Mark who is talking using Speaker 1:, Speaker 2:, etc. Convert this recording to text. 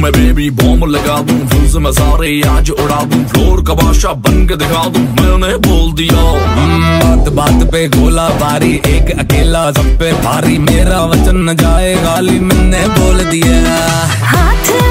Speaker 1: मैं baby bomb लगा दूं, फ्यूज में सारे आज उड़ा दूं, फ्लोर का बादशाह बन के दिखा दूं, मैंने बोल दिया।
Speaker 2: बात बात पे गोला बारी, एक अकेला सब पे भारी, मेरा वचन न जाए गाली, मैंने बोल दिया।
Speaker 3: हाथ